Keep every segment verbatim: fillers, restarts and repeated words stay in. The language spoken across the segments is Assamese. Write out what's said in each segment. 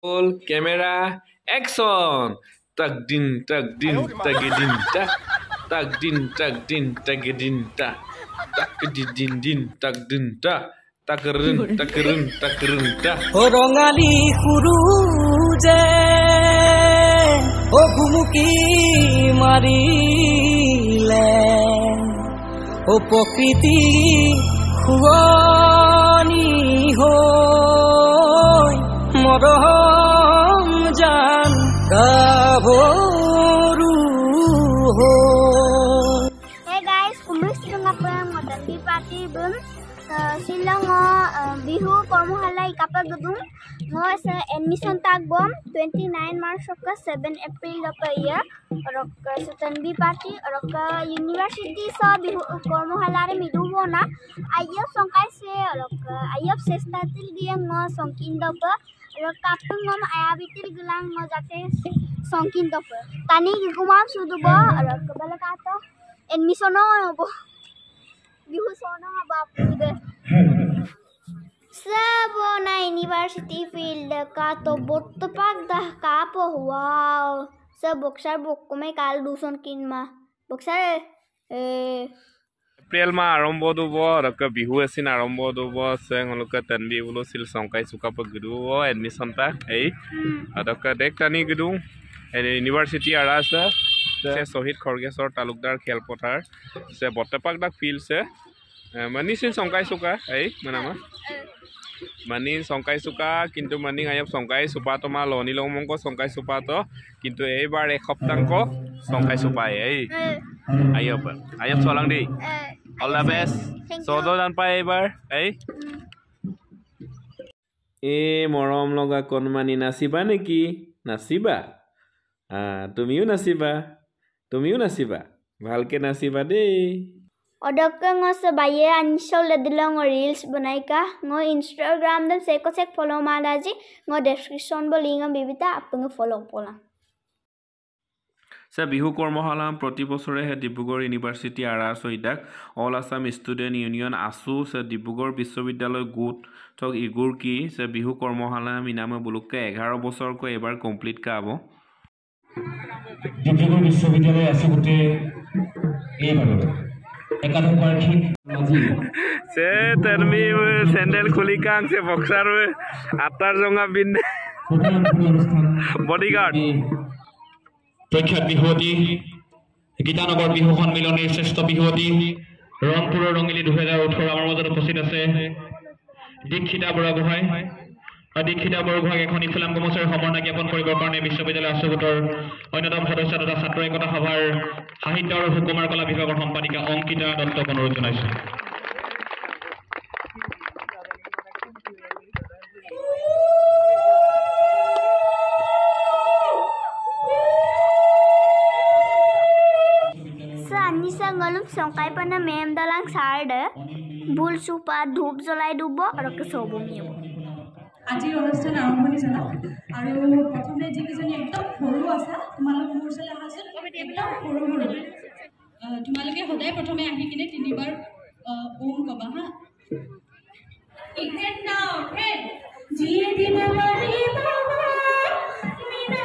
Roll camera action. Tag din tag din tag din ta. Tag din tag din tag din ta. Tag din din din tag din ta. Takrun takrun takrun ta. O rongali kuruje o gumuki marile o prokriti huani hoy morom jan gaboru hoy. Hey guys, kumis dong apa yang mau Tanvi Patir bum Silong bihu kormohala ikapa gedung mo sa admission tag bom twenty-nine March ka seven April ka year rok sa Tanvi Patir rok university sa bihu kormohala re midubo na ayop songkai se rok ayop sestatil diang mo songkin do pa rok kapung mo ayabitir gulang mo jate songkin do pa tani gumam sudu bo rok bala kato admission no bo bihu sono bapu de Sabona University field का तो बोट पाक dah kapo wow sa boxer book kome kal duson kinma boxer eh April ma arombo dubo raka bihu asin arombo dubo seng oloka tanvi bulo sil songkai suka pagdu o admission ta ei adaka dek tani gudu university arasa se sohit khorgesor talukdar khelpothar se botepak dak field se mani sil songkai suka ei manama mani songkai suka kintu mani ayap songkai supato ma loni lomongko songkai supato kintu eibar ek hoptangko songkai supai ei ayap ayap solang di all the best sodo dan pai eibar ei e morom loga kon mani nasiba neki nasiba ah tumiu nasiba tumiu nasiba bhalke nasiba dei Odokka ngo sabaye ansol ledilong reels banaika ngo Instagram dan seko sek follow malaji ngo description bo link bibita apnge follow pola Sa bihu kormohala proti bosore he Dibrugarh University ara soidak All Assam Student Union asu sa Dibrugarh Biswabidyalay gut tok igur ki sa bihu kormohala minama bulukke eleven bosor ko ebar complete ka abo Dibrugarh Biswabidyalay asu gute ebar Se termi sandal khuli kang se boxer atar jonga bin bodyguard প্রখ্যাত বিহুৱতী গীতানগৰ বিহু সন্মিলনীৰ শ্ৰেষ্ঠ বিহুৱতী ৰংপুৰৰ ৰঙিলী দুহেজাৰ ওঠৰ আমাৰ মাজত উপস্থিত আছে দীক্ষিতা বৰগোহাঁই দীক্ষিতা বৰগোহাঁইক এখন ইছলাম গমচৰ সমৰ্ণা জ্ঞাপন কৰিবৰ কাৰণে বিশ্ববিদ্যালয় আছুগোটৰ অন্যতম সদস্য তথা ছাত্ৰ একতা সভাৰ সাহিত্য আৰু সুকুমাৰ কলা বিভাগৰ সম্পাদিকা অংকিতা দত্তক অনুৰোধ জনাইছোঁ Ngalum songkai pana mem dalang sarde bul supa dhup jolai dubo aro ke sobo miyo আজি অনুষ্ঠান আৰম্ভণি জনাম আৰু প্ৰথমে যিকেইজনী একদম সৰু আছে তোমালোক মোৰ ওচৰলৈ আহাচোন একদম সৰু সৰু তোমালোকে সদায় প্ৰথমে আহি কিনে তিনিবাৰ ওম কবা হা ইগেট নাও ফ্ৰেন্ড জিয়ে দিব পাৰিব Mina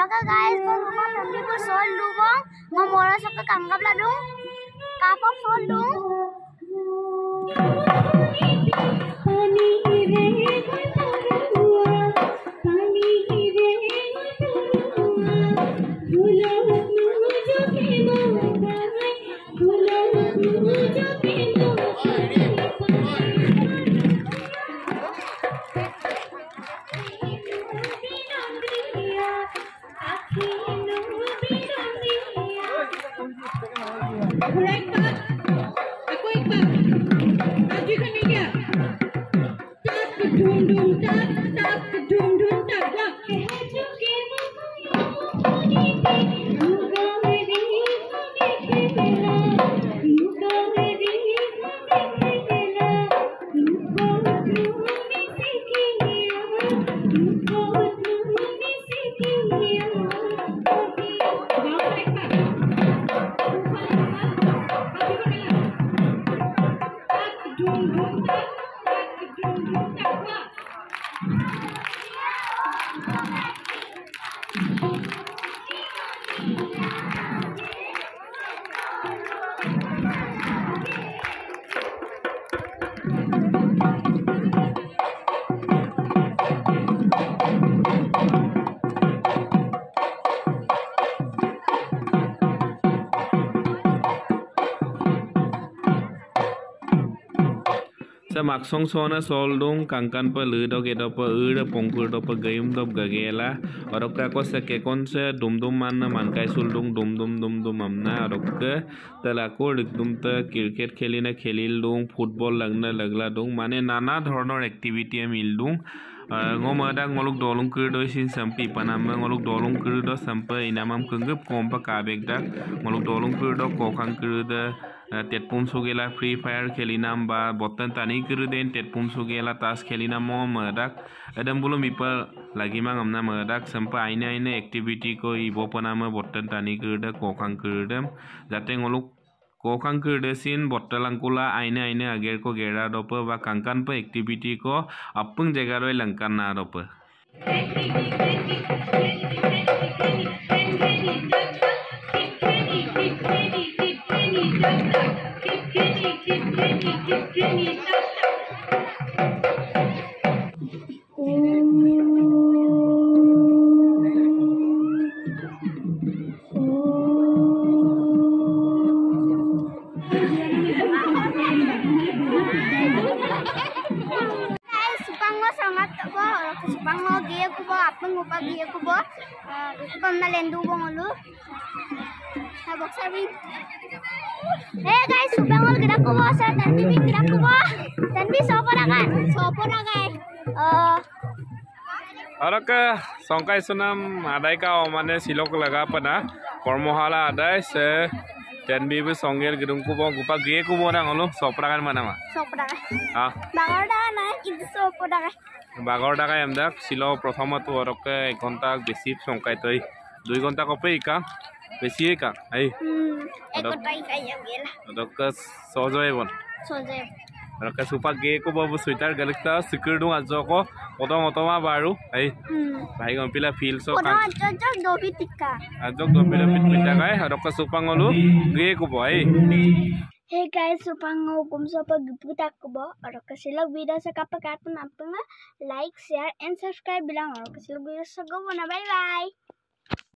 Oke guys, ko rumah Tanvi ko sol lu bong. Ngomora sa ka kanggap la dong. Kapok sol dong. Maksong sona soldung kangkan pa ludo kita pa ura pongkur do pa gayum do gagela orok ka ko se ke kon se dum dum man man kai suldung dum dum dum dum amna orok ke tala ko dum ta cricket kheli na khelil dung football lagna lagla dung mane nana dhornor activity mil dung ngomada ngoluk dolung kur do sin sampi panam ngoluk dolung kur do sampa inamam kungup kompa kabek dak ngoluk dolung kur do kokang kur da tetpum sugela free fire khelinam ba botan tani kur den tetpum sugela tas khelinam mo madak adam bulo mipal lagi mang amna madak sampa aina aina activity ko ibo panama botan tani kur da kokang kur dam jate ngoluk kokang kur de sin botalangkula aina aina ager ko gera dopa ba kangkan pa activity ko apung jaga roi langkan na dopa Hey guys, subangol kita ko bo sa Tanvi kita ko bo. Tanvi sopo na kan? Sopo na kay. Uh Araka songkai sunam adai ka mane silok laga pada kormohala adai se Tanvi bu songel gedung ko bo gupa ge ko bo na ngolo sopra kan mana ma? Sopra. Ha. Bagor da na itu sopo da kay. Bagor da kay amdak silo prothomatu araka ek ghonta beshi songkai toi দুই ঘন্টা কপে কা বেশি কা আই হুম এক ঘন্টা খাই গেলা দক সজয় বন সজয় রকা সুপা গে কো বাবু সুইটার গলকটা সিকিউর দু আজ কো পদম অতমা বারু আই ভাই গম্পিলা ফিল সো পদম আজ দবি টিকা আজ গম্পিলা পিটা গায় রকা সুপা ngolu গে কো বই Hey guys, supango kum sopa giputak ko bo aro kasilog video sa kapag atong napanga like, share and subscribe bilang aro kasilog video sa go na bye bye.